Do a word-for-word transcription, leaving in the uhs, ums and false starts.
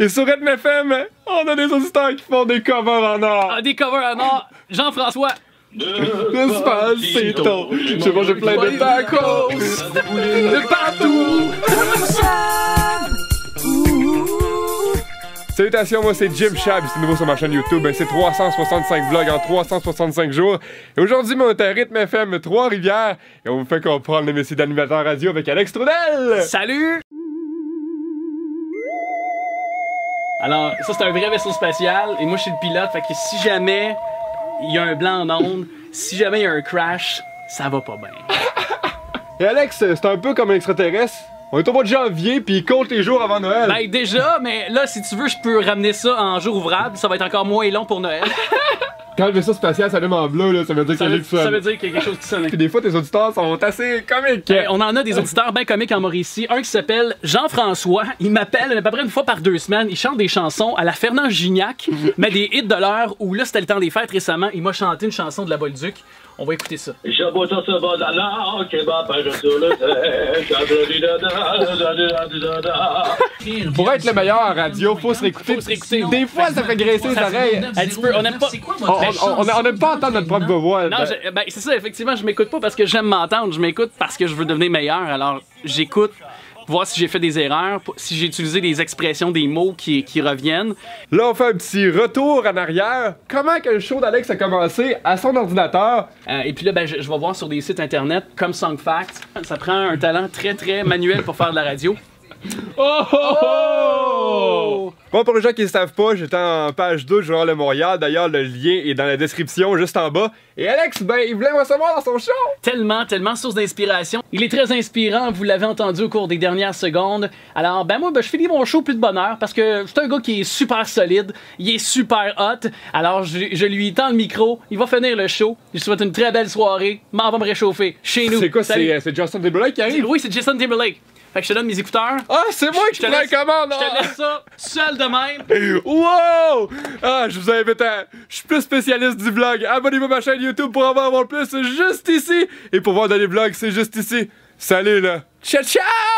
Et sur Rythme F M, on a des auditeurs qui font des covers en or. Ah, des covers en or. Jean-François. Despacito, je mange plein de tacos de partout. Salutations, moi c'est Jim Chab, c'est nouveau sur ma chaîne YouTube, c'est trois cent soixante-cinq vlogs en trois cent soixante-cinq jours. Et aujourd'hui, on est à Rythme F M Trois-Rivières et on vous fait comprendre le métier d'animateur radio avec Alex Trudel. Salut! Alors, ça c'est un vrai vaisseau spatial et moi je suis le pilote, fait que si jamais il y a un blanc en onde, si jamais il y a un crash, ça va pas bien. Et Alex, c'est un peu comme un extraterrestre. On est au mois de janvier, puis il compte les jours avant Noël. Ben déjà, mais là, si tu veux, je peux ramener ça en jour ouvrable. Ça va être encore moins long pour Noël. Quand le vaisseau spatial s'allume en bleu, là, ça veut dire qu'il y a quelque chose. Ça veut dire qu'il y a quelque chose qui sonne. Puis des fois, tes auditeurs sont assez comiques. Ben, on en a des auditeurs bien comiques en Mauricie. Un qui s'appelle Jean-François. Il m'appelle à peu près une fois par deux semaines. Il chante des chansons à la Fernand Gignac, mais des hits de l'heure où là, c'était le temps des fêtes récemment. Il m'a chanté une chanson de la Bolduc. On va écouter ça. Pour être le meilleur en radio, faut se réécouter. Faut se réécouter. Des fois, ça fait graisser les oreilles. Un petit peu. On n'aime pas. On n'aime pas entendre notre propre voix. Non, je, ben, c'est ça, effectivement, je m'écoute pas parce que j'aime m'entendre. Je m'écoute parce que je veux devenir meilleur. Alors, j'écoute. Voir si j'ai fait des erreurs, si j'ai utilisé des expressions, des mots qui, qui reviennent. Là, on fait un petit retour en arrière. Comment que le show d'Alex a commencé à son ordinateur? Euh, et puis là, ben, je, je vais voir sur des sites internet comme SongFact. Ça prend un talent très très manuel pour faire de la radio. Oh, oh, oh! Bon, pour les gens qui ne savent pas, j'étais en page deux du Journal de Montréal. D'ailleurs, le lien est dans la description juste en bas. Et Alex, ben, il voulait me recevoir dans son show! Tellement, tellement source d'inspiration. Il est très inspirant, vous l'avez entendu au cours des dernières secondes. Alors, ben moi, ben, je finis mon show plus de bonheur parce que c'est un gars qui est super solide, il est super hot. Alors, je, je lui tends le micro, il va finir le show. Je lui souhaite une très belle soirée. M'en va me réchauffer chez nous. C'est quoi, c'est Justin Timberlake qui arrive? Oui, c'est Justin Timberlake. Fait que je te donne mes écouteurs. Ah, c'est moi qui prends la commande! Je te laisse ça seul de même. Wow! Ah, je vous invite à... Je suis plus spécialiste du vlog. Abonnez-vous à ma chaîne YouTube pour en voir plus, c'est juste ici. Et pour voir dans les vlogs, c'est juste ici. Salut, là. Ciao, ciao!